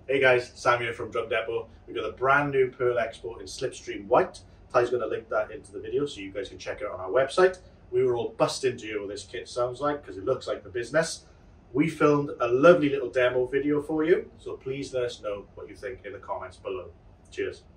Hey guys, Sam here from Drum Depot. We've got a brand new Pearl Export in Slipstream White. Ty's going to link that into the video so you guys can check it out on our website. We were all busting to hear what this kit sounds like because it looks like the business. We filmed a lovely little demo video for you, so please let us know what you think in the comments below. Cheers.